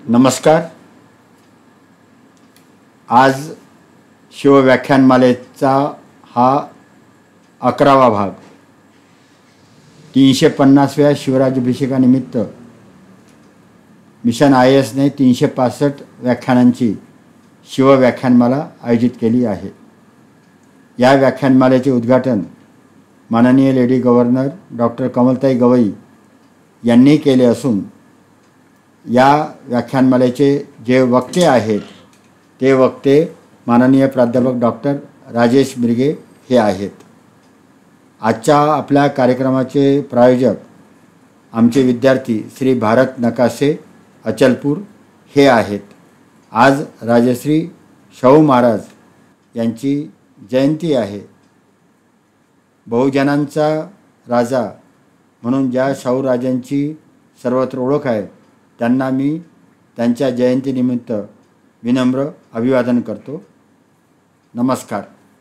नमस्कार. आज शिवव्याख्यानमालेचा हा 11वा भाग. 350व्या शिवराज्याभिषेकानिमित्त मिशन IASने 365 व्याख्यानांची शिवव्याख्यानमाला आयोजित केली आहे. या व्याख्यानमालेचे उद्घाटन माननीय lady governor doctor Kamaltai Gawai यांनी केले असून या व्याख्यानमालेचे जे वक्ते आहेत ते वक्ते माननीय प्राध्यापक डॉक्टर राजेश मिरगे हे आहेत. आजच्या आपल्या कार्यक्रमाचे प्रायोजक आमचे विद्यार्थी श्री भारत नकाशे अचलपूर हे आहेत. आज राजश्री शाहू महाराज यांची जयंती आहे. बहुजनांचा राजा म्हणून ज्या शाहू राजांची सर्वत्र ओळख आहे त्यांना मी त्यांच्या जयंतीनिमित्त विनम्र अभिवादन करतो. नमस्कार.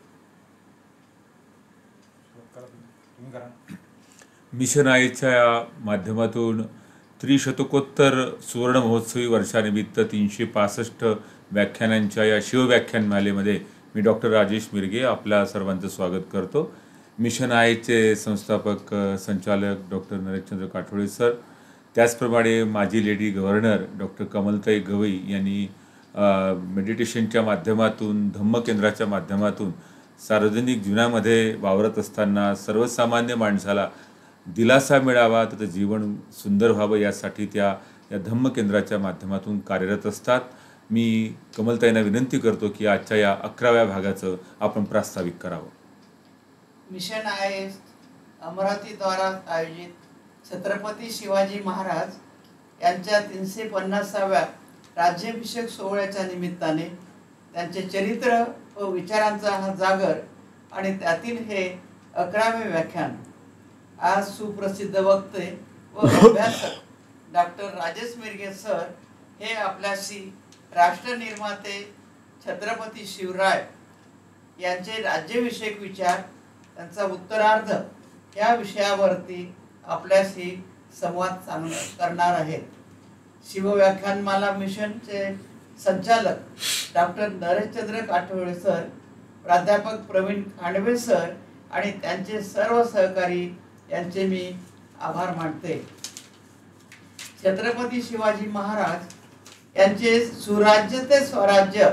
मिशन आयच्या माध्यमातून त्रिशतकोत्तर सुवर्ण महोत्सवी वर्षानिमित्त 365 व्याख्यानांच्या या शिवव्याख्यानमालेमध्ये मी डॉक्टर राजेश मिरगे आपल्या सर्वांचं स्वागत करतो. मिशन आयचे संस्थापक संचालक डॉक्टर नरेशचंद्र काठोळे सर, त्याचप्रमाणे माजी lady governor doctor Kamaltai Gawai यांनी मेडिटेशनच्या माध्यमातून धम्मकेंद्राच्या माध्यमातून सार्वजनिक जीवनामध्ये वावरत असताना सर्वसामान्य माणसाला दिलासा मिळावा, त्याचं जीवन सुंदर व्हावं यासाठी त्या या धम्मकेंद्राच्या माध्यमातून कार्यरत असतात. मी कमलताईंना विनंती करतो की आजच्या या 11व्या भागाचं आपण प्रास्ताविक करावं. मिशन IAS अमरावतीद्वारा आयोजित छत्रपती शिवाजी महाराज यांच्या 350व्या राज्याभिषेक सोहळ्याच्या निमित्ताने त्यांचे चरित्र व विचारांचा हा जागर आणि त्यातील हे 11वे व्याख्यान आज सुप्रसिद्ध वक्ते व अभ्यासक डॉक्टर राजेश मिरगे सर हे आपल्याशी राष्ट्रनिर्माते छत्रपती शिवराय यांचे राज्याभिषेक विचार त्यांचा उत्तरार्ध या विषयावरती आपल्याशी संवाद करणार आहेत. शिवव्याख्यानमाला मिशनचे संचालक डॉक्टर नरेशचंद्र काठोळे सर, प्राध्यापक प्रवीण खांडवे सर आणि त्यांचे सर्व सहकारी यांचे मी आभार मानते. छत्रपती शिवाजी महाराज यांचे सुराज्य ते स्वराज्य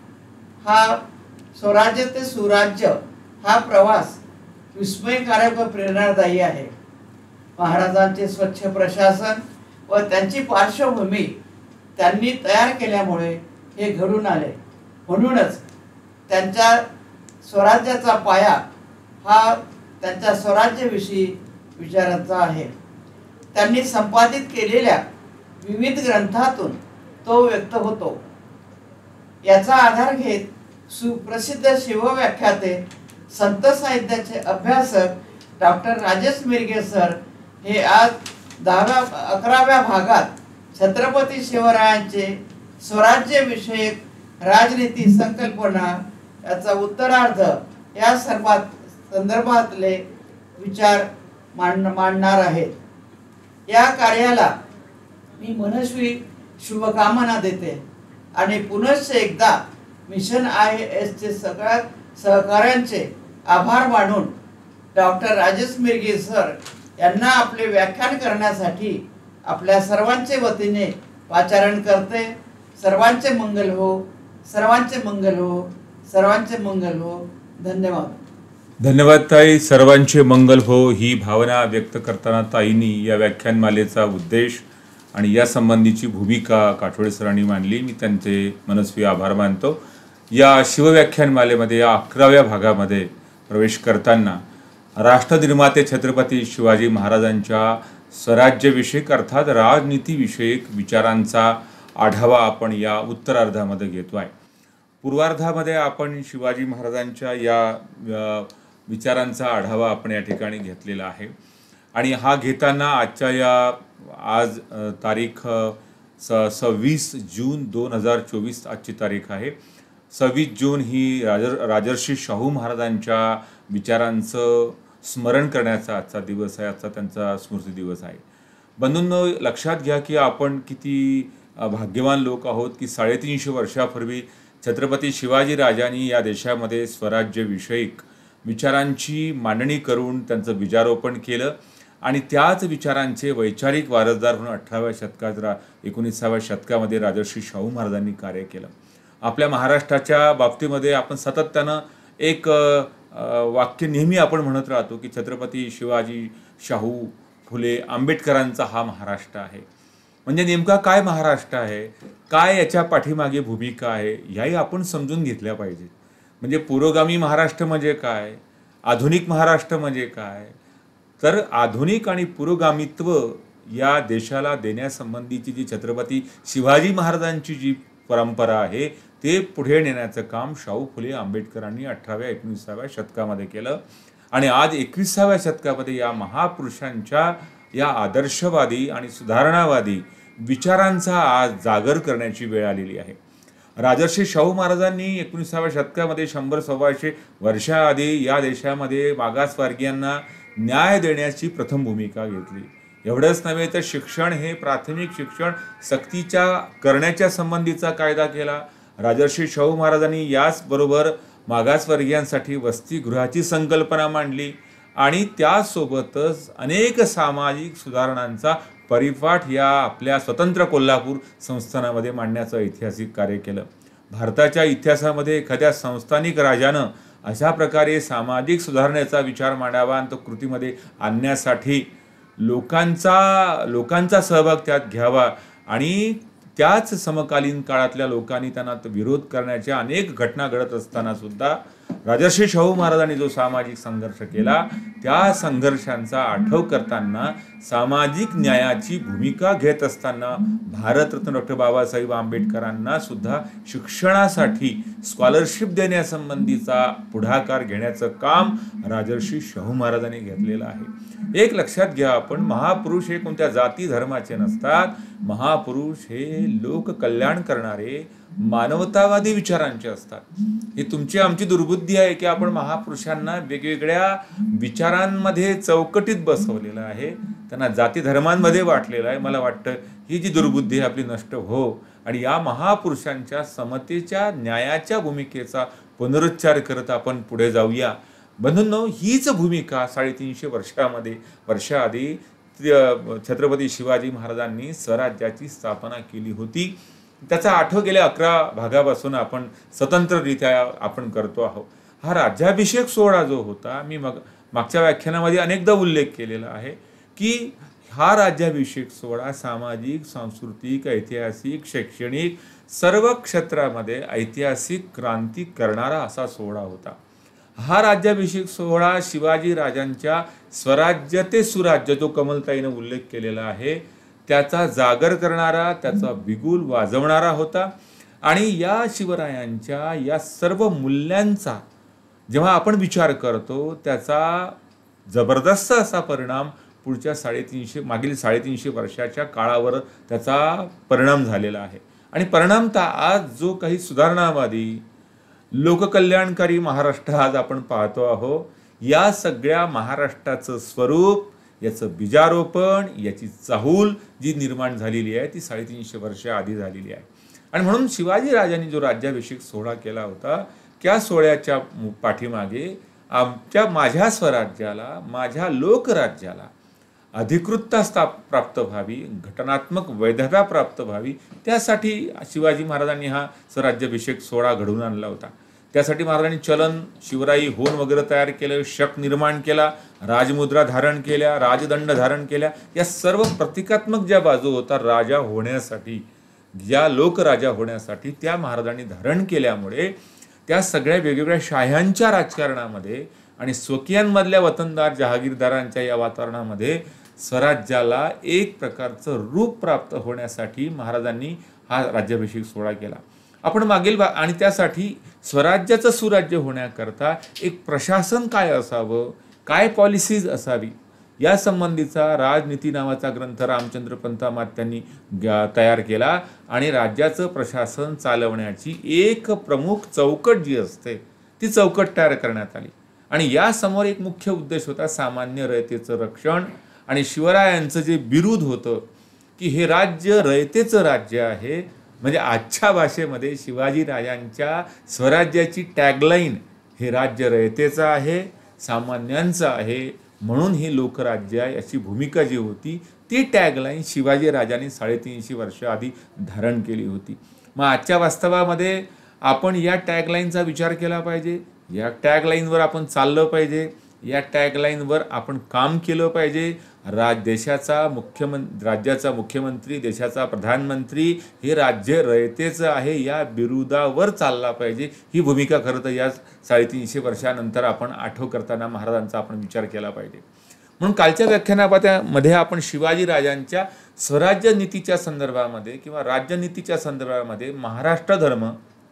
हा प्रवास विस्मयकारक व प्रेरणादायी आहे. महाराजांचे स्वच्छ प्रशासन व त्यांची पार्श्वभूमी त्यांनी तयार केल्यामुळे हे घडून आले. म्हणूनच त्यांच्या स्वराज्याचा पाया हा त्यांच्या स्वराज्याविषयी विचारांचा आहे. त्यांनी संपादित केलेल्या विविध ग्रंथातून तो व्यक्त होतो. याचा आधार घेत सुप्रसिद्ध शिवव्याख्याते संत साहित्याचे अभ्यासक डॉक्टर राजेश मिरगे सर हे आज 11व्या भागात छत्रपती शिवरायांचे स्वराज्यविषयक राजनीती संकल्पना याचा उत्तरार्ध या सर्वात संदर्भातले विचार मांडणार आहेत. या कार्याला मी मनस्वी शुभकामना देते आणि पुनश्च एकदा मिशन IASचे सगळ्या सहकाऱ्यांचे आभार मानून डॉक्टर राजेश मिरगे सर यांना आपले व्याख्यान करण्यासाठी आपल्या सर्वांचे वतीने पाचारण करते. सर्वांचे मंगल हो, सर्वांचे मंगल हो, सर्वांचे मंगल हो. धन्यवाद. धन्यवाद ताई. सर्वांचे मंगल हो ही भावना व्यक्त करताना ताईंनी या व्याख्यानमालेचा उद्देश आणि या संबंधीची भूमिका काठोळे सरांनी मांडली. मी त्यांचे मनस्वी आभार मानतो. या शिवव्याख्यानमालेमध्ये या 11व्या भागामध्ये प्रवेश करताना राष्ट्रनिर्माते छत्रपती शिवाजी महाराजांच्या स्वराज्यविषयक अर्थात राजनीतीविषयक विचारांचा आढावा आपण या उत्तरार्धामध्ये घेतो आहे. पूर्वार्धामध्ये आपण शिवाजी महाराजांच्या या विचारांचा आढावा आपण या ठिकाणी घेतलेला आहे आणि हा घेताना आजच्या या आज तारीख 26 जून 2024 आजची तारीख आहे. 26 जून ही राजर्षी शाहू महाराजांच्या विचारांचं स्मरण करण्याचा आजचा दिवस आहे. आजचा त्यांचा स्मृती दिवस आहे. बंधूंनो, लक्षात घ्या की आपण किती भाग्यवान लोक आहोत की 350 वर्षापूर्वी छत्रपती शिवाजी राजांनी या देशामध्ये स्वराज्यविषयक विचारांची मांडणी करून त्यांचं बीजारोपण केलं आणि त्याच विचारांचे वैचारिक वारसदार म्हणून 18व्या शतकात 19व्या शतकामध्ये राजर्षी शाहू महाराजांनी कार्य केलं. आपल्या महाराष्ट्राच्या बाबतीमध्ये आपण सातत्यानं एक वाक्य नेहमी आपण म्हणत राहतो की छत्रपती शिवाजी, शाहू, फुले, आंबेडकरांचा हा महाराष्ट्र आहे. म्हणजे नेमका काय महाराष्ट्र आहे, काय याच्या पाठीमागे भूमिका आहे, ह्याही आपण समजून घेतल्या पाहिजे. म्हणजे पुरोगामी महाराष्ट्र म्हणजे काय, आधुनिक महाराष्ट्र म्हणजे काय, तर आधुनिक आणि पुरोगामित्व या देशाला देण्यासंबंधीची जी छत्रपती शिवाजी महाराजांची जी परंपरा आहे ते पुढे नेण्याचं काम शाहू फुले आंबेडकरांनी 18व्या 19व्या शतकामध्ये केलं. आणि आज 21व्या शतकामध्ये या महापुरुषांच्या या आदर्शवादी आणि सुधारणावादी विचारांचा आज जागर करण्याची वेळ आलेली आहे. राजर्षी शाहू महाराजांनी 19व्या शतकामध्ये 100-125 वर्षाआधी या देशामध्ये मागासवर्गीयांना न्याय देण्याची प्रथम भूमिका घेतली. एवढंच नव्हे तर शिक्षण हे प्राथमिक शिक्षण सक्तीच्या करण्याच्या संबंधीचा कायदा केला. राजर्षी शाहू महाराजांनी याचबरोबर मागासवर्गीयांसाठी वसतिगृहाची संकल्पना मांडली आणि त्यासोबतच अनेक सामाजिक सुधारणांचा परिपाठ या आपल्या स्वतंत्र कोल्हापूर संस्थानामध्ये मांडण्याचं ऐतिहासिक कार्य केलं. भारताच्या इतिहासामध्ये एखाद्या संस्थानिक राजानं अशा प्रकारे सामाजिक सुधारणेचा विचार मांडावा आणि तो कृतीमध्ये आणण्यासाठी लोकांचा सहभाग त्यात घ्यावा आणि त्याच समकालीन काळातल्या लोकांनी त्यांना विरोध करण्याच्या अनेक घटना घडत असताना सुद्धा राजर्षी शाहू महाराजांनी जो सामाजिक संघर्ष केला त्या संघर्षांचा आठव करताना सामाजिक न्यायाची भूमिका घेत असताना भारतरत्न डॉक्टर बाबासाहेब आंबेडकरांना सुद्धा शिक्षणासाठी स्कॉलरशिप देण्यासंबंधीचा पुढाकार घेण्याचं काम राजर्षी शाहू महाराजांनी घेतलेलं आहे. एक लक्षात घ्या, आपण महापुरुष हे कोणत्या जाती धर्माचे नसतात. महापुरुष हे लोककल्याण करणारे मानवतावादी विचारांचे असतात. ही तुमची आमची दुर्बुद्धी आहे की आपण महापुरुषांना वेगवेगळ्या विचारांमध्ये चौकटीत बसवलेलं आहे, त्यांना जाती धर्मांमध्ये वाटलेलं आहे. मला वाटतं ही जी दुर्बुद्धी आपली नष्ट हो आणि या महापुरुषांच्या समतेच्या न्यायाच्या भूमिकेचा पुनरुच्चार करत आपण पुढे जाऊया. बंधूंनो, हीच भूमिका 350 वर्षाआधी छत्रपती शिवाजी महाराजांनी स्वराज्याची स्थापना केली होती. त्याचा आठव गेल्या 11 भागापासून आपण स्वतंत्ररित्या आपण करतो आहोत. हा राज्याभिषेक सोहळा जो होता, मी मागच्या व्याख्यानामध्ये अनेकदा उल्लेख केलेला आहे की हा राज्याभिषेक सोहळा सामाजिक, सांस्कृतिक, ऐतिहासिक, शैक्षणिक सर्व क्षेत्रामध्ये ऐतिहासिक क्रांती करणारा असा सोहळा होता. हा राज्याभिषेक सोहळा शिवाजी राजांच्या स्वराज्य ते सुराज्य जो कमलताईनं उल्लेख केलेला आहे त्याचा जागर करणारा, त्याचा बिगुल वाजवणारा होता. आणि या शिवरायांच्या या सर्व मूल्यांचा जेव्हा आपण विचार करतो त्याचा जबरदस्त असा परिणाम पुढच्या मागील 350 वर्षाच्या काळावर त्याचा परिणाम झालेला आहे. आणि परिणामतः आज जो काही सुधारणावादी लोककल्याणकारी महाराष्ट्र आज आपण पाहतो आहोत, या सगळ्या महाराष्ट्राचं स्वरूप, याचं बीजारोपण, याची चाहूल जी निर्माण झालेली आहे ती 350 वर्ष आधी झालेली आहे. आणि म्हणून शिवाजी राजांनी जो राज्याभिषेक सोहळा केला होता त्या सोहळ्याच्या पाठीमागे माझ्या स्वराज्याला, माझ्या लोकराज्याला अधिकृतता प्राप्त व्हावी, घटनात्मक वैधता प्राप्त व्हावी, त्यासाठी शिवाजी महाराजांनी हा स्वराज्याभिषेक सोहळा घडवून आणला होता. त्यासाठी महाराजांनी चलन, शिवराई होन वगैरे तयार केलं, शक निर्माण केला, राजमुद्रा धारण केल्या, राजदंड धारण केल्या. या सर्व प्रतिकात्मक ज्या बाजू होता राजा होण्यासाठी, ज्या लोकराजा होण्यासाठी त्या महाराजांनी धारण केल्यामुळे त्या सगळ्या वेगवेगळ्या शाह्यांच्या राजकारणामध्ये आणि स्वकीयांमधल्या वतनदार जहागीरदारांच्या या वातावरणामध्ये स्वराज्याला एक प्रकारचं रूप प्राप्त होण्यासाठी महाराजांनी हा राज्याभिषेक सोहळा केला. आपण मागील आणि त्यासाठी स्वराज्याचं सुराज्य होण्याकरता एक प्रशासन काय असावं, काय पॉलिसीज असावी या संबंधीचा राजनीती नावाचा ग्रंथ रामचंद्र पंतामात्यांनी तयार केला. आणि राज्याचं प्रशासन चालवण्याची एक प्रमुख चौकट जी असते ती चौकट तयार करण्यात आली. आणि यासमोर एक मुख्य उद्देश होता सामान्य रयतेचं रक्षण. आणि शिवरायांचं जे बिरुद होतं की हे राज्य रयतेचं राज्य आहे. म्हणजे आजच्या भाषेमध्ये शिवाजी राजांच्या स्वराज्याची टॅगलाईन हे राज्य रयतेचं आहे, सामान्यांचं आहे, म्हणून हे लोकराज्य आहे अशी भूमिका जी होती ती टॅगलाईन शिवाजी राजांनी 350 वर्ष आधी धारण केली होती. मग आजच्या वास्तवामध्ये आपण या टॅगलाईनचा विचार केला पाहिजे, या टॅगलाईनवर आपण चाललं पाहिजे, या टॅगलाईनवर आपण काम केलं पाहिजे. राज्याचा मुख्यमंत्री, देशाचा प्रधानमंत्री हे राज्य रयतेचं आहे या बिरुदावर चालला पाहिजे. ही भूमिका खरं तर या 350 वर्षानंतर आपण आठव करताना महाराजांचा आपण विचार केला पाहिजे. म्हणून कालच्या व्याख्यानामध्ये आपण शिवाजी राजांच्या स्वराज्य नीतीच्या संदर्भामध्ये किंवा राज्यनीतीच्या संदर्भामध्ये महाराष्ट्र धर्म,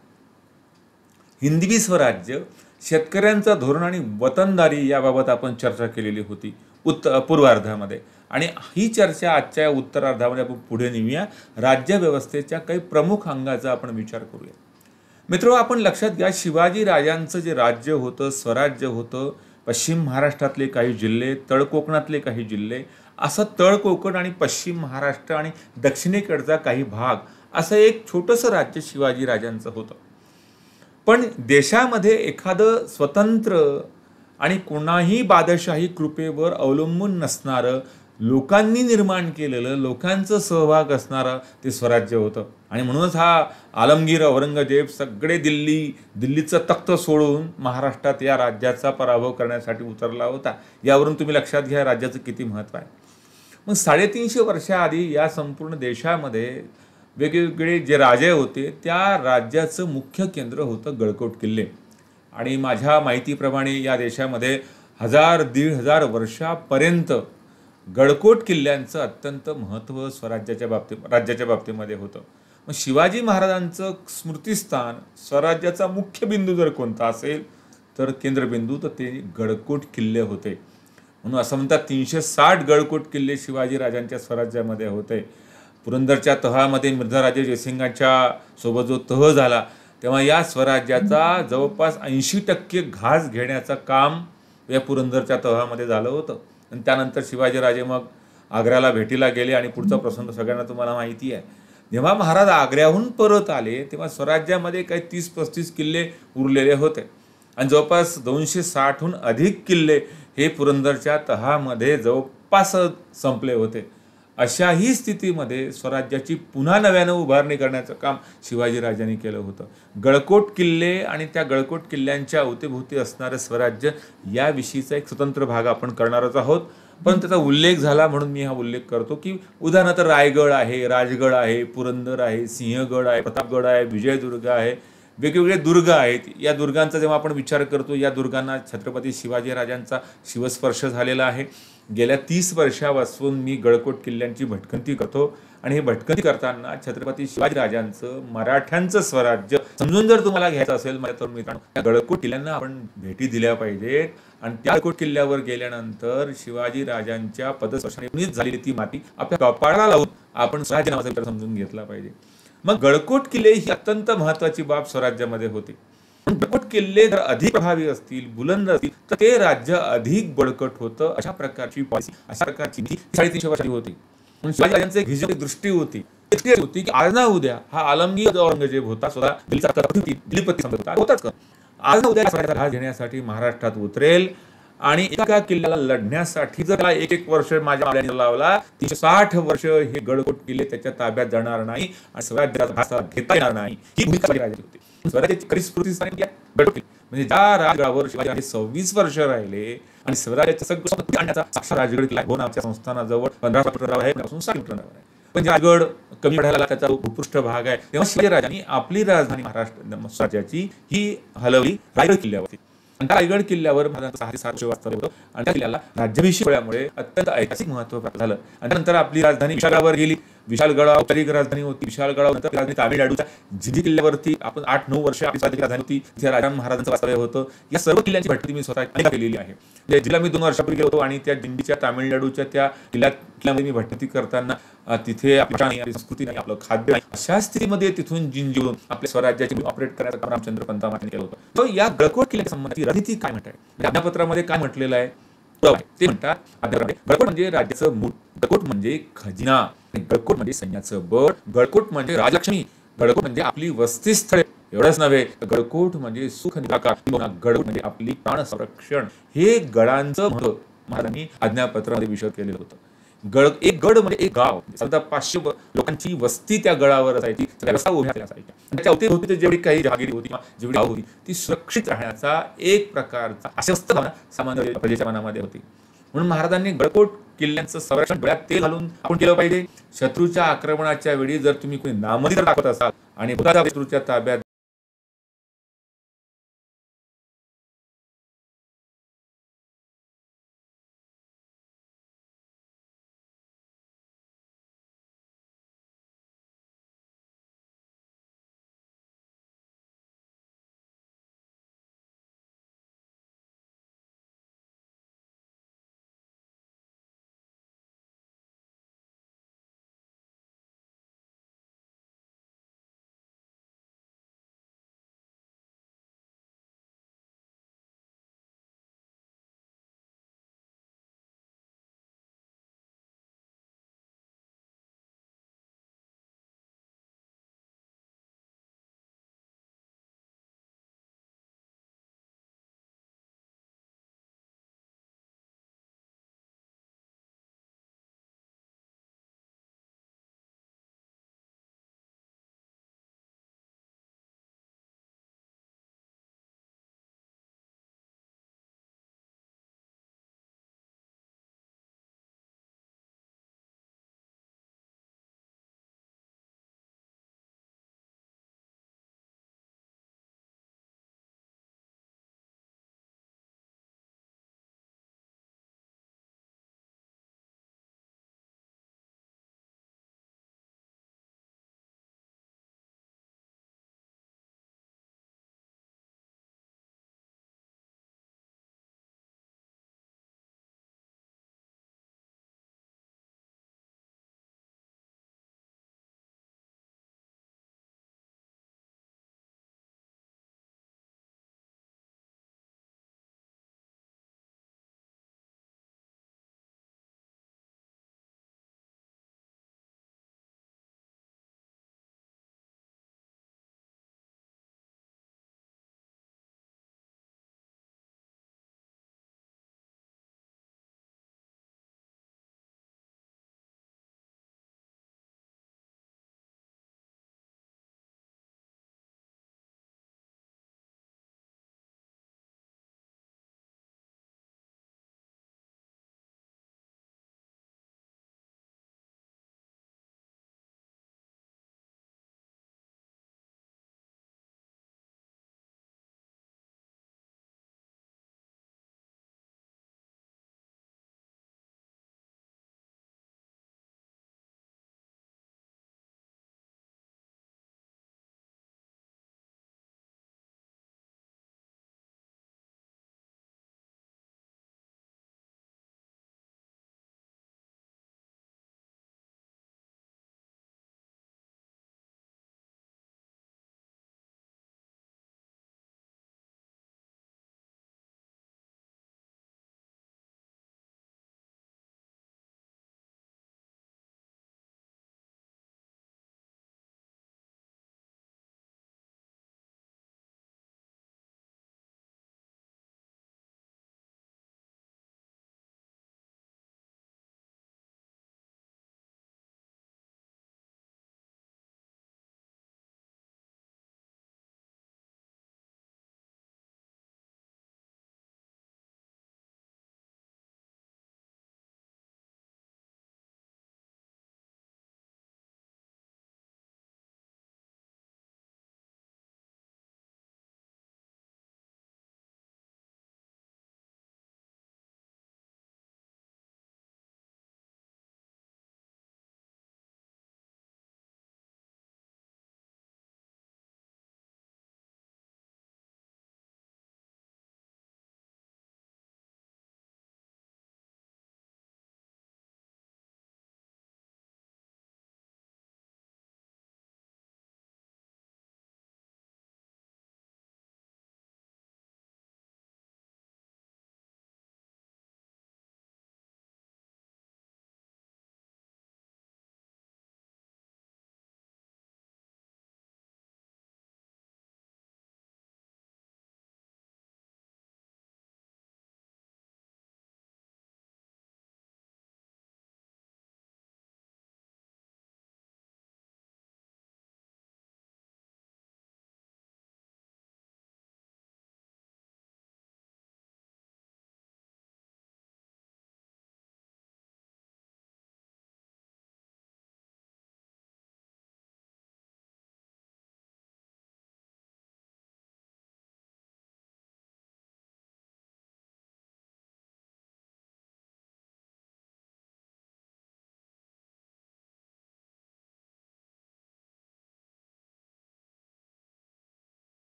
हिंदवी स्वराज्य, शेतकऱ्यांचं धोरण आणि वतनदारी याबाबत आपण चर्चा केलेली होती पूर्वार्धामध्ये. आणि ही चर्चा आजच्या उत्तरार्धामध्ये आपण पुढे नेऊया. राज्यव्यवस्थेच्या काही प्रमुख अंगाचा आपण विचार करूया. मित्र, आपण लक्षात घ्या, शिवाजी राजांचं जे राज्य होतं, स्वराज्य होतं, पश्चिम महाराष्ट्रातले काही जिल्हे, तळ कोकणातले काही जिल्हे, असं तळ कोकण आणि पश्चिम महाराष्ट्र आणि दक्षिणेकडचा काही भाग असं एक छोटंसं राज्य शिवाजी राजांचं होतं. पण देशामध्ये एखादं स्वतंत्र आणि कोणाही बादशाही कृपेवर अवलंबून नसणारं, लोकांनी निर्माण केलेलं, लोकांचं सहभाग असणारं ते स्वराज्य होतं. आणि म्हणूनच हा आलमगीर, औरंगजेब सगळे दिल्लीचं तख्त सोडून महाराष्ट्रात या राज्याचा पराभव करण्यासाठी उतरला होता. यावरून तुम्ही लक्षात घ्या राज्याचं किती महत्त्व आहे. मग 350 वर्षाआधी या संपूर्ण देशामध्ये वेगवेगळे जे राजे होते त्या राज्याचं मुख्य केंद्र होतं गडकोट किल्ले. आणि माझ्या माहितीप्रमाणे या देशामध्ये 1000-1500 वर्षापर्यंत गडकोट किल्ल्यांचं अत्यंत महत्त्व राज्याच्या बाबतीमध्ये होतं. मग शिवाजी महाराजांचं स्मृतिस्थान, स्वराज्याचा मुख्य बिंदू जर कोणता असेल तर केंद्रबिंदू तर ते गडकोट किल्ले होते. म्हणून असं म्हणतात 360 गडकोट किल्ले शिवाजी राजांच्या स्वराज्यामध्ये होते. पुरंदरच्या तहामध्ये मिर्झाराजे जयसिंगाच्या सोबत जो तह झाला तेव्हा या स्वराज्याचा जवळपास 80% घास घेण्याचं काम या पुरंदरच्या तहामध्ये झालं होतं. आणि त्यानंतर शिवाजीराजे मग आग्र्याला भेटीला गेले आणि पुढचा प्रसंग सगळ्यांना तुम्हाला माहिती आहे. जेव्हा महाराज आग्र्याहून परत आले तेव्हा स्वराज्यामध्ये काही 30-35 किल्ले उरलेले होते आणि जवळपास 260हून अधिक किल्ले हे पुरंदरच्या तहामध्ये जवळपास संपले होते. अशाही स्थितीमध्ये स्वराज्याची पुन्हा नव्यानं उभारणी करण्याचं काम शिवाजीराजांनी केलं होतं. गडकोट किल्ले आणि त्या गडकोट किल्ल्यांच्या अवतीभोवती असणारं स्वराज्य याविषयीचा एक स्वतंत्र भाग आपण करणारच आहोत. पण त्याचा उल्लेख झाला म्हणून मी हा उल्लेख करतो की उदाहरणार्थ रायगड आहे, राजगड आहे, पुरंदर आहे, सिंहगड आहे, प्रतापगड आहे, विजयदुर्ग आहे, वेगवेगळे दुर्ग आहेत. या दुर्गांचा जेव्हा आपण विचार करतो या दुर्गांना छत्रपती शिवाजीराजांचा शिवस्पर्श झालेला आहे. गेल्या 30 वर्षापासून मी गडकोट किल्ल्यांची भटकंती करतो आणि हे भटकंती करताना छत्रपती शिवाजीराजांचं मराठ्यांचं स्वराज्य समजून जर तुम्हाला घ्यायचं असेल माझ्या तरुण मित्रांनो, त्या गडकोट किल्ल्यांना आपण भेटी दिल्या पाहिजेत. आणि त्या गडकोट किल्ल्यावर गेल्यानंतर शिवाजीराजांच्या पदस्पर्शाने झालेली ती माती आपल्या कपाळाला लावून आपण स्वराज्य नावाचा विचार समजून घेतला पाहिजे. मग गडकोट किल्ले ही अत्यंत महत्त्वाची बाब स्वराज्यामध्ये होती. गडकोट किल्ले जर अधिक प्रभावी असतील, बुलंद असतील तर ते राज्य अधिक बळकट होतं. अशा प्रकारची पॉलिसी, अशा प्रकारची 350 वर्षाची होती. म्हणून शिवाजीराजांची एक व्हिजन, दृष्टी होती की आज ना उद्या हा आलमगीर औरंगजेब होता, स्वतः दिल्लीपती समजत होता, होताच का आज ना उद्या स्वराज्याचा घास घेण्यासाठी महाराष्ट्रात उतरेल आणि एका किल्ल्याला लढण्यासाठी जर त्याला 1-1 वर्ष माझ्या माल्याने लावला 360 वर्ष हे गडकोट किल्ले त्याच्या ताब्यात जाणार नाही आणि स्वराज्याचा घास घेता येणार नाही. ही भूमिका शिवाजीराजांची होती. स्वराज्याची खरी स्फूर्ती गडकोट म्हणजे ज्या राजगडावर शिवाजी 26 वर्ष राहिले आणि स्वराज्याचं सगळं आणण्याचा साक्षात राजगड किल्ला नावाच्या संस्थानाजवळ 15 किलोमीटर आहे, 60 किलोमीटर आहे. पण राजगड कमी पडायला त्याचा भूपृष्ठ भाग आहे. तेव्हा शिवाजीराजांनी आपली राजधानी महाराष्ट्र स्वराज्याची ही हलवली रायगड किल्ल्यावरती. आणि त्या रायगड किल्ल्यावर महाराजांचं 6 ते 7 वर्ष वास्तव्य होतं आणि त्या किल्ल्याला राज्याभिषेक सोहळ्यामुळे अत्यंत ऐतिहासिक महत्त्व प्राप्त झालं. आणि त्यानंतर आपली राजधानी विशाळगडावर गेली. विशाळगड औपचारिक राजधानी होती. विशाळगडानंतर राजधानी तामिळनाडूच्या जिंजी किल्ल्यावरती आपण 8-9 वर्ष आपली राजधानी होती, तिथे राजा महाराजांचं वास्तव्य होतं. या सर्व किल्ल्यांची भटकंती मी स्वतः केलेली आहे. जिल्हा मी 2 वर्षापूर्वी गेलो होतो आणि त्या जिंजीच्या तामिळनाडूच्या त्या किल्ल्यामध्ये मी भटकंती करताना तिथे आपली संस्कृती नाही, आपलं खाद्य नाही, अशा स्थितीमध्ये तिथून जिंजीवरून आपल्या स्वराज्याची ऑपरेट करण्याचं काम रामचंद्र पंतामाने केलं होतं. तर या गडकोट किल्ल्याच्या संबंधी रणनीती काय म्हणतात, आज्ञापत्रामध्ये काय म्हटलेलं आहे ते म्हणतात. गडकोट म्हणजे राज्याचं मूळ गडकोट म्हणजे खजिना, गडकोट म्हणजे सैन्याचं बळ, गडकोट म्हणजे राजलक्ष्मी, गडकोट म्हणजे आपली वसतिस्थळे. एवढंच नव्हे, गडकोट म्हणजे सुख निराकार, गडकोट म्हणजे आपली प्राण संरक्षण. हे गडांचं महत्व महाराजांनी आज्ञापत्रामध्ये विशद केलेलं होतं. एक गड म्हणजे एक गाव, साधारणतः 500 लोकांची वस्ती त्या गडावर असायची, व्यवस्था उभ्या केल्या असायच्या. त्याच्या अवतीभोवती जेवढी काही जहागिरी होती किंवा जेवढी गाव होती ती सुरक्षित राहण्याचा एक प्रकारचा आश्वस्त भावना सामान्य प्रजेच्या मनामध्ये होती. म्हणून महाराजांनी गडकोट किल्ल्यांचं संरक्षण डोळ्यात तेल घालून आपण केलं पाहिजे. शत्रूच्या आक्रमणाच्या वेळी जर तुम्ही कोणी नामधी जर दाखवत असाल आणि शत्रूच्या ताब्यात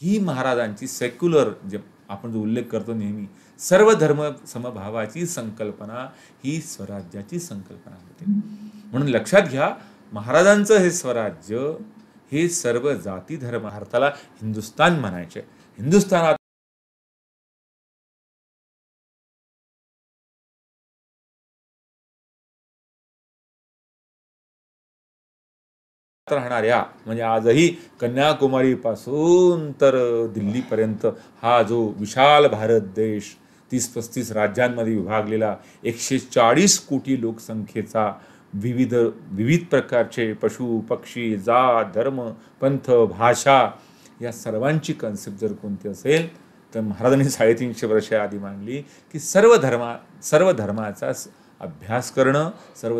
ही महाराजांची सेक्युलर जे आपण जो उल्लेख करतो नेहमी सर्व धर्म समभावाची संकल्पना ही स्वराज्याची संकल्पना होती. म्हणून लक्षात घ्या, महाराजांचं हे स्वराज्य हे सर्व जाती धर्म, भारताला हिंदुस्थान म्हणायचे. हिंदुस्थानात राहणाऱ्या म्हणजे आजही कन्याकुमारी पासून तर दिल्लीपर्यंत हा जो विशाल भारत देश 30-35 राज्यांमध्ये विभागलेला 140 कोटी लोकसंख्येचा विविध प्रकारचे पशु पक्षी जात धर्म पंथ भाषा या सर्वांची कन्सेप्ट जर कोणती असेल तर महाराजांनी 350 वर्ष आधी मांडली की सर्व धर्माचा अभ्यास करणं, सर्व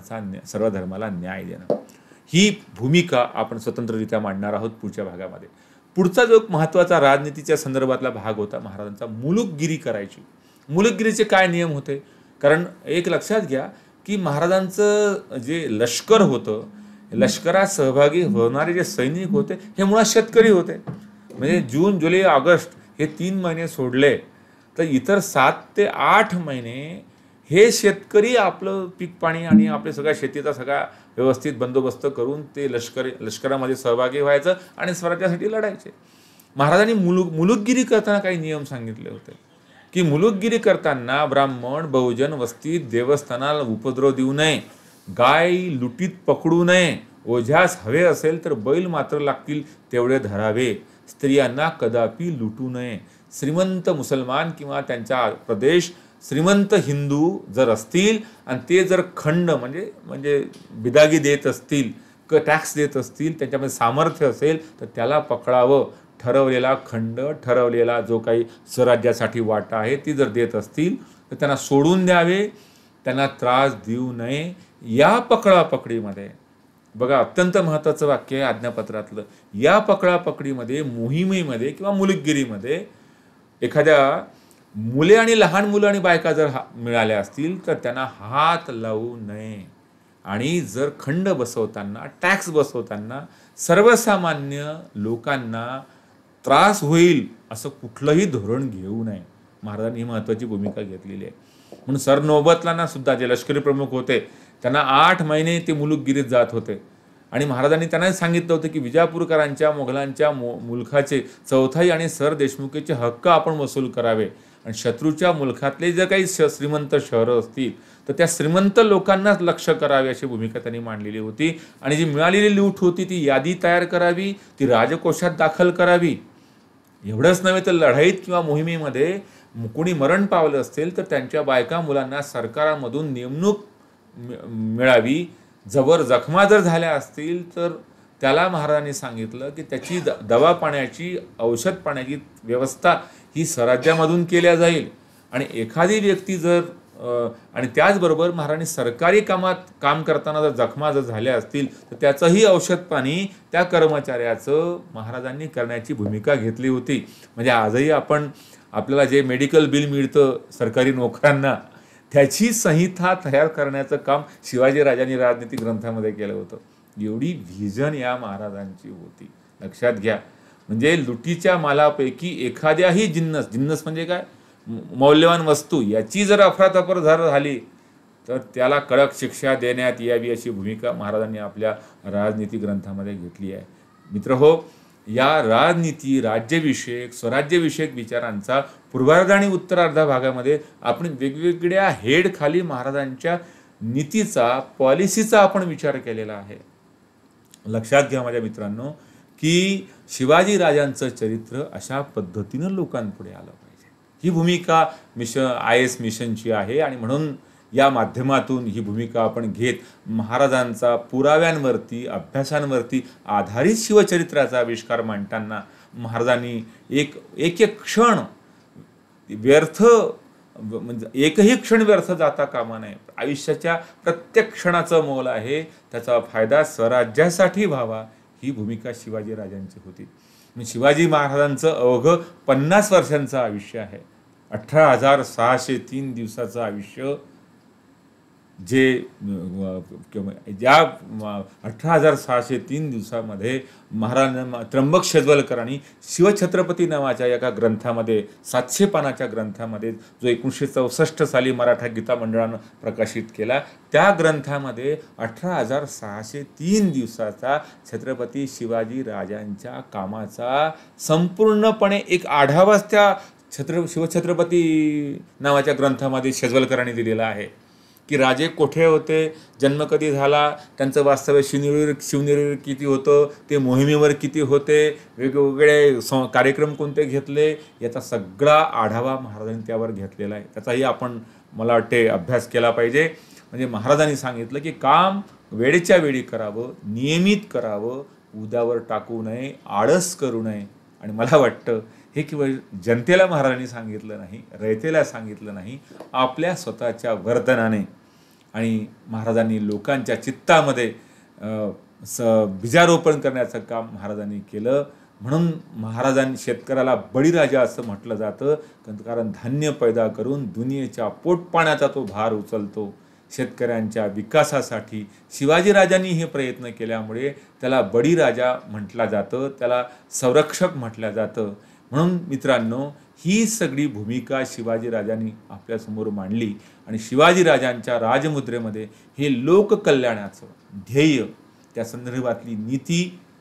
धर्माला न्याय देणं. ही भूमिका आपण स्वतंत्ररित्या मांडणार आहोत पुढच्या भागामध्ये. पुढचा जो महत्त्वाचा राजनीतीच्या संदर्भातला भाग होता महाराजांचा मुलुकगिरी करायची. मुलुकगिरीचे काय नियम होते? कारण एक लक्षात घ्या की महाराजांचं जे लष्कर होतं, लष्करात सहभागी होणारे जे सैनिक होते हे मुळात शेतकरी होते. म्हणजे जून जुलै ऑगस्ट हे 3 महिने सोडले तर इतर 7 ते 8 महिने हे शेतकरी आपलं पीक पाणी आणि आपल्या सगळ्या शेतीचा सगळा व्यवस्थित बंदोबस्त करून ते लष्करामध्ये सहभागी व्हायचं आणि स्वराज्यासाठी लढायचे. महाराजांनी मुलुकगिरी करताना काही नियम सांगितले होते की मुलुकगिरी करताना ब्राह्मण बहुजन वस्तीत देवस्थानाला उपद्रव देऊ नये, गाय लुटीत पकडू नये, ओझ्यास हवे असेल तर बैल मात्र लागतील तेवढे धरावे, स्त्रियांना कदापि लुटू नये, श्रीमंत मुसलमान किंवा त्यांचा प्रदेश श्रीमंत हिंदू जर असतील आणि ते जर खंड म्हणजे बिदागी देत असतील, टॅक्स देत असतील, त्यांच्यामध्ये सामर्थ्य असेल तर त्याला पकडावं. ठरवलेला खंड, ठरवलेला जो काही स्वराज्यासाठी वाटा आहे ती जर देत असतील तर त्यांना सोडून द्यावे, त्यांना त्रास देऊ नये. या पकडापकडीमध्ये बघा, अत्यंत महत्त्वाचं वाक्य आहे आज्ञापत्रातलं. या पकडापकडीमध्ये, मोहिमेमध्ये किंवा मुलुकगिरीमध्ये एखाद्या मुले आणि लहान मुलं आणि बायका जर मिळाल्या असतील तर त्यांना हात लावू नये. आणि जर खंड बसवताना, टॅक्स बसवताना सर्वसामान्य लोकांना त्रास होईल असं कुठलंही धोरण घेऊ नये. महाराजांनी ही महत्त्वाची भूमिका घेतलेली आहे. म्हणून सरनौबतला सुद्धा जे लष्करी प्रमुख होते त्यांना 8 महिने ते मुलुकगिरीत जात होते आणि महाराजांनी त्यांना सांगितलं होतं की विजापूरकरांच्या मोगलांच्या मुलखाचे चौथाई आणि सर देशमुखीचे हक्क आपण वसूल करावे आणि शत्रूच्या मुलखातले जे काही श्रीमंत शहरं असतील तर त्या श्रीमंत लोकांनाच लक्ष करावे अशी भूमिका त्यांनी मांडलेली होती. आणि जी मिळालेली लूट होती ती यादी तयार करावी, ती राजकोषात दाखल करावी. एवढंच नव्हे तर लढाईत किंवा मोहिमेमध्ये कोणी मरण पावलं असेल तर त्यांच्या बायका मुलांना सरकारामधून नेमणूक मिळावी. जबर जखमा जर झाल्या असतील तर त्याला महाराजांनी सांगितलं की त्याची दवा पाण्याची, औषध पाण्याची व्यवस्था ही स्वराज्यामधून केल्या जाईल. आणि एखादी व्यक्ती जर आणि त्याचबरोबर महाराजांनी सरकारी कामात काम करताना जर जखमा जर झाल्या असतील तर त्याचंही औषध पाणी त्या कर्मचाऱ्याचं महाराजांनी करण्याची भूमिका घेतली होती. म्हणजे आजही आपल्याला जे मेडिकल बिल मिळतं सरकारी नोकरांना त्याची संहिता तयार करण्याचं काम शिवाजी राजांनी राजनीती ग्रंथामध्ये केलं होतं. एवढी व्हिजन या महाराजांची होती. लक्षात घ्या, म्हणजे लुटीच्या मालापैकी एखाद्याही जिन्नस म्हणजे काय, मौल्यवान वस्तू याची जर अफरातफर झाली तर त्याला कडक शिक्षा देण्यात यावी अशी भूमिका महाराजांनी आपल्या राजनीती ग्रंथामध्ये घेतली आहे. मित्रहो, या राजनीती, राज्यविषयक, स्वराज्यविषयक विचारांचा पूर्वार्ध आणि उत्तरार्ध भागामध्ये आपण वेगवेगळ्या हेड खाली महाराजांच्या नीतीचा, पॉलिसीचा आपण विचार केलेला आहे. लक्षात घ्या माझ्या मित्रांनो की शिवाजी राजांचं चरित्र अशा पद्धतीनं लोकांपुढे आलं पाहिजे. ही भूमिका IAS मिशनची आहे आणि म्हणून या माध्यमातून ही भूमिका आपण घेत महाराजांचा पुराव्यांवरती, अभ्यासांवरती आधारित शिवचरित्राचा आविष्कार मांडताना महाराजांनी एक क्षण व्यर्थ, म्हणजे एकही क्षण व्यर्थ जाता कामा नये. आयुष्याच्या प्रत्येक क्षणाचं मोल आहे, त्याचा फायदा स्वराज्यासाठी व्हावा, ही भूमिका शिवाजी राजांची होती. शिवाजी महाराजांचं अवघं 50 वर्षांचं आयुष्य आहे. 18,603 दिवसाचं आयुष्य जे ज्या 18,603 दिवसामध्ये महाराज त्र्यंबक शेजवलकरांनी शिवछत्रपती नावाच्या एका ग्रंथामध्ये 700 पानाच्या ग्रंथामध्ये जो 1964 साली मराठा गीता मंडळानं प्रकाशित केला, त्या ग्रंथामध्ये 18,603 दिवसाचा छत्रपती शिवाजी राजांच्या कामाचा संपूर्णपणे एक आढावाच त्या शिवछत्रपती नावाच्या ग्रंथामध्ये शेजवलकरांनी दिलेला आहे की राजे कोठे होते, जन्म कधी झाला, त्यांचं वास्तव्य शिवनेरीवर किती होतं, ते मोहिमेवर किती होते, वेगवेगळे कार्यक्रम कोणते घेतले, याचा सगळा आढावा महाराजांनी त्यावर घेतलेला आहे. त्याचाही आपण मला वाटते अभ्यास केला पाहिजे. म्हणजे महाराजांनी सांगितलं की काम वेळेच्या वेळी करावं, नियमित करावं, उद्यावर टाकू नये, आळस करू नये. आणि मला वाटतं हे केवळ जनतेला महाराजांनी सांगितलं नाही, रयतेला सांगितलं नाही, आपल्या स्वतःच्या वर्तनाने आणि महाराजांनी लोकांच्या चित्तामध्ये बीजारोपण करण्याचं काम महाराजांनी केलं. म्हणून महाराजांनी शेतकऱ्याला बळीराजा असं म्हटलं जातं, कारण धान्य पैदा करून दुनियेच्या पोटपाण्याचा तो भार उचलतो. शेतकऱ्यांच्या विकासासाठी शिवाजीराजांनी हे प्रयत्न केल्यामुळे त्याला बळीराजा म्हटलं जातं, त्याला संरक्षक म्हटलं जातं. म्हणून मित्रांनो, ही सगळी भूमिका शिवाजीराजांनी आपल्यासमोर मांडली आणि शिवाजीराजांच्या राजमुद्रेमध्ये हे लोककल्याणाचं ध्येय, त्या संदर्भातली नीती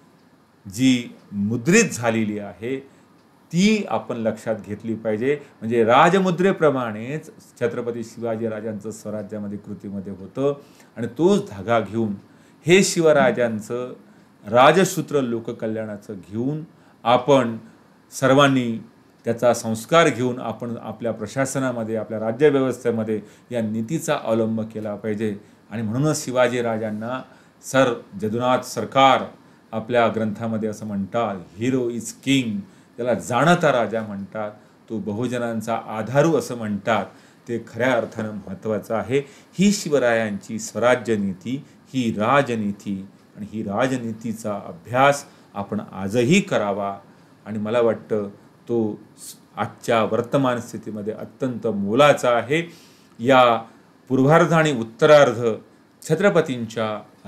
जी मुद्रित झालेली आहे ती आपण लक्षात घेतली पाहिजे. म्हणजे राजमुद्रेप्रमाणेच छत्रपती शिवाजीराजांचं स्वराज्यामध्ये कृतीमध्ये होतं आणि तोच धागा घेऊन हे शिवराजांचं राजसूत्र लोककल्याणाचं घेऊन आपण सर्वांनी त्याचा संस्कार घेऊन आपण आपल्या प्रशासनामध्ये, आपल्या राज्यव्यवस्थेमध्ये या नीतीचा अवलंब केला पाहिजे. आणि म्हणूनच शिवाजीराजांना सर जदुनाथ सरकार आपल्या ग्रंथामध्ये असं म्हणतात, हिरो इज किंग, त्याला जाणता राजा म्हणतात, तो बहुजनांचा आधारू असं म्हणतात. ते खऱ्या अर्थानं महत्त्वाचं आहे. ही शिवरायांची स्वराज्य नीती, ही राजनीती आणि ही राजनीतीचा अभ्यास आपण आजही करावा. आणि मला वाटतं तो आजच्या वर्तमान स्थितीमध्ये अत्यंत मोलाचा आहे. या पूर्वार्ध आणि उत्तरार्ध छत्रपतींच्या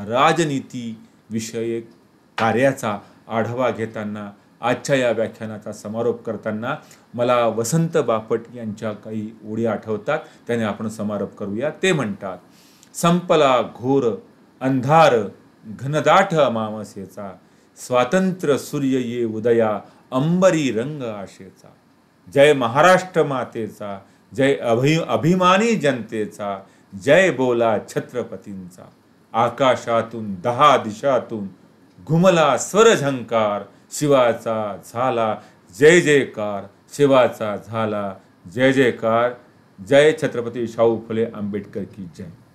राजनीतीविषयक कार्याचा आढावा घेताना आजच्या या व्याख्यानाचा समारोप करताना मला वसंत बापट यांच्या काही ओळी आठवतात, त्याने आपण समारोप करूया. ते म्हणतात, संपला घोर अंधार घनदाट अमावस्येचा, स्वातंत्र्य सूर्य ये उदया अंबरी रंग आशेचा. जय महाराष्ट्र मातेचा, जय अभिमानी जनतेचा, जय बोला छत्रपतींचा. आकाशातून 10 दिशातून घुमला स्वर झंकार, शिवाचा झाला जय जयकार, शिवाचा झाला जय जयकार. जय छत्रपती शाहू फुले आंबेडकर की जय.